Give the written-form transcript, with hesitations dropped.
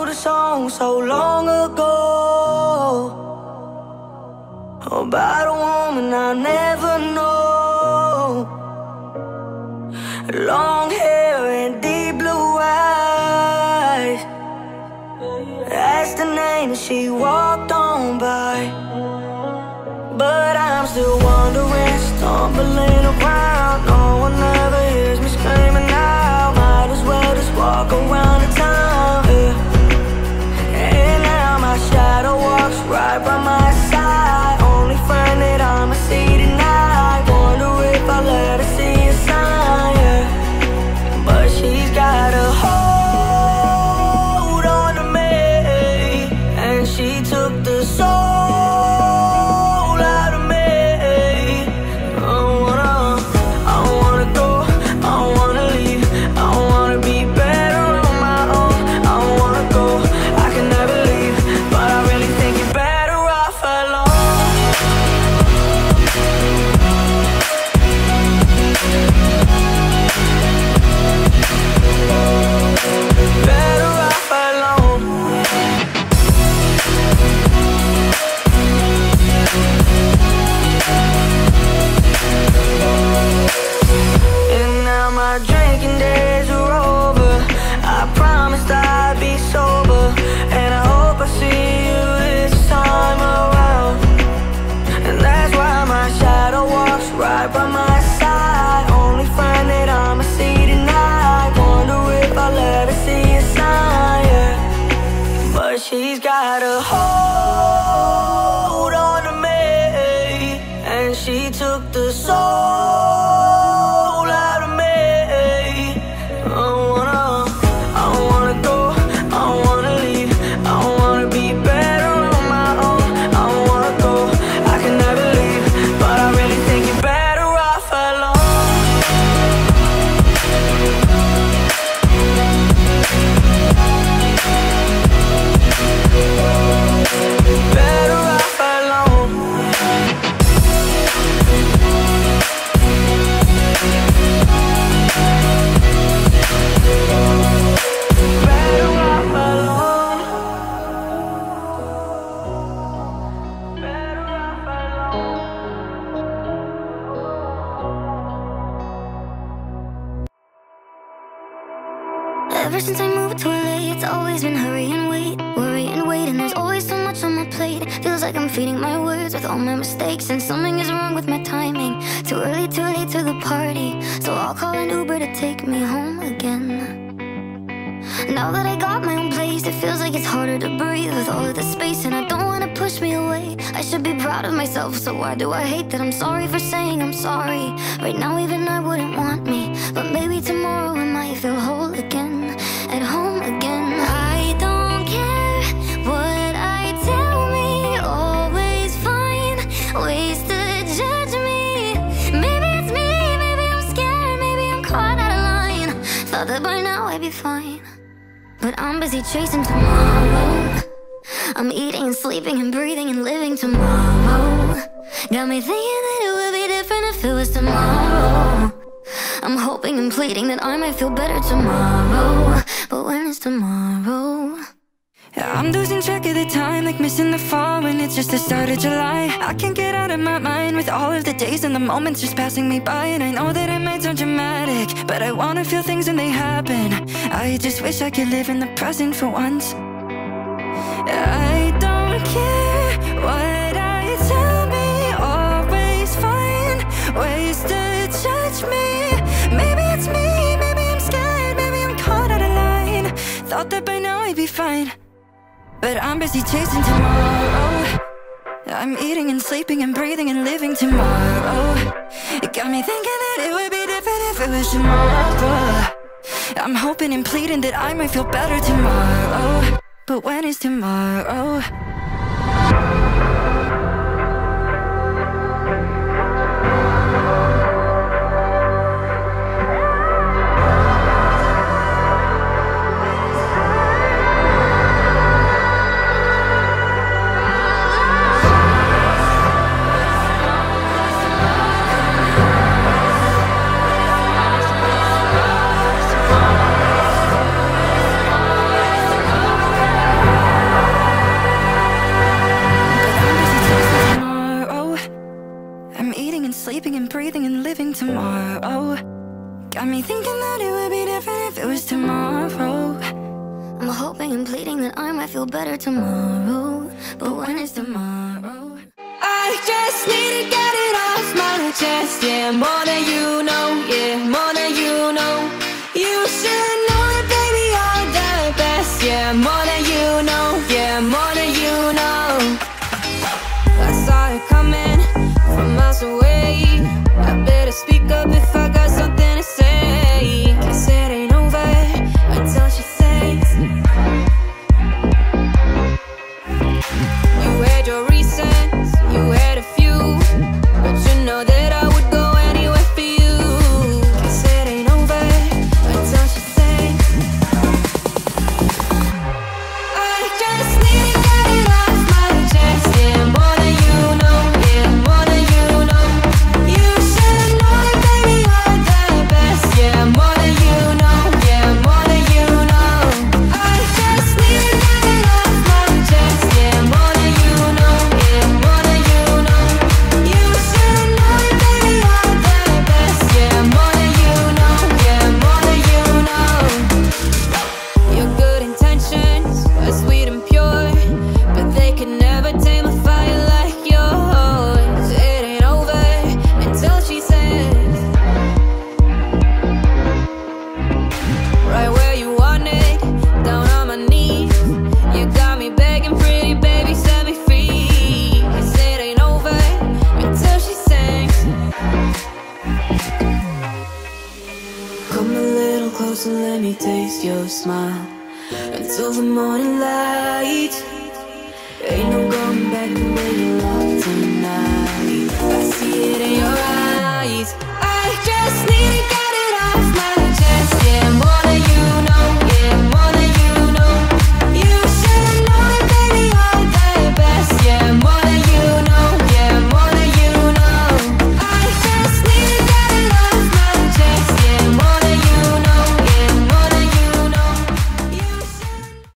wrote a song so long ago about a woman I'll never know. Long hair and deep blue eyes. That's the name she walked on by. But I'm still wondering, stumbling around. No one ever hears me screaming out. Might as well just walk around the town, yeah. And now my shadow walks right by my side. Only friend that I'ma see tonight. Wonder if I'll let her see a sign, yeah. But she's got a hold on to me, and she took the soul. She's got a hold on to me, and she took the soul out of me. I wanna go, I wanna leave, I wanna be better on my own. I wanna go, I can never leave, but I really think you're better off alone. Better off alone. Better off alone. Better off alone. Ever since I moved to LA, it's always been hurry and wait, worry and wait, and there's always so much on my plate. Feels like I'm feeding my words with all my mistakes, and something is wrong with my timing. Too early, too late to the party, so I'll call an Uber to take me home again. Now that I got my own place, it feels like it's harder to breathe with all of the space, and I don't want to push me away. I should be proud of myself, so why do I hate that I'm sorry for saying I'm sorry? Right now even I wouldn't want me, but maybe tomorrow I might feel whole again, at home again. I don't care what I tell me, always find ways to judge me. Maybe it's me, maybe I'm scared, maybe I'm caught out of line. Thought that by now I'd be fine, but I'm busy chasing tomorrow. I'm eating and sleeping and breathing and living tomorrow. Got me thinking that it would be different if it was tomorrow. I'm hoping and pleading that I might feel better tomorrow, but when is tomorrow? I'm losing track of the time, like missing the fall when it's just the start of July. I can't get out of my mind with all of the days and the moments just passing me by. And I know that it might sound dramatic, but I wanna feel things when they happen. I just wish I could live in the present for once. I don't care what I tell me, always find ways to judge me. Maybe it's me, maybe I'm scared, maybe I'm caught out of line. Thought that by now I'd be fine, but I'm busy chasing tomorrow. I'm eating and sleeping and breathing and living tomorrow. It got me thinking that it would be different if it was tomorrow. I'm hoping and pleading that I might feel better tomorrow, but when is tomorrow? sleeping and breathing and living tomorrow. Got me thinking that it would be different if it was tomorrow. I'm hoping and pleading that I might feel better tomorrow. But when is tomorrow? I just need to get it off my chest. Yeah, more than you know. Yeah, more than you know. You should know it, baby, you're the best. Yeah, more than you know. Yeah, more than you know. I saw it coming from miles away. I better speak up if I got something to say. 'Cause it ain't over until she says. You had your reasons, you had a few, but you know that I would go anywhere for you. 'Cause it ain't over until she says. I just need to get it off my chest. Yeah, more than you know. Yeah, more than you know. You should know it, baby, you're the best. Yeah, more than you know. Yeah, more than you know. I just need to get it off my chest. Yeah, more than you know. Yeah, more than you know. You should know it, baby, you're the best. Yeah, more than you know. Yeah, more than you know. Your good intentions are sweet and pure, but they can never tame a fire like yours. It ain't over until she says. Right where you want it, down on my knees. You got me begging, pretty baby, set me free. 'Cause it ain't over until she sings. Come a little closer, let me taste your smile. Until the morning light.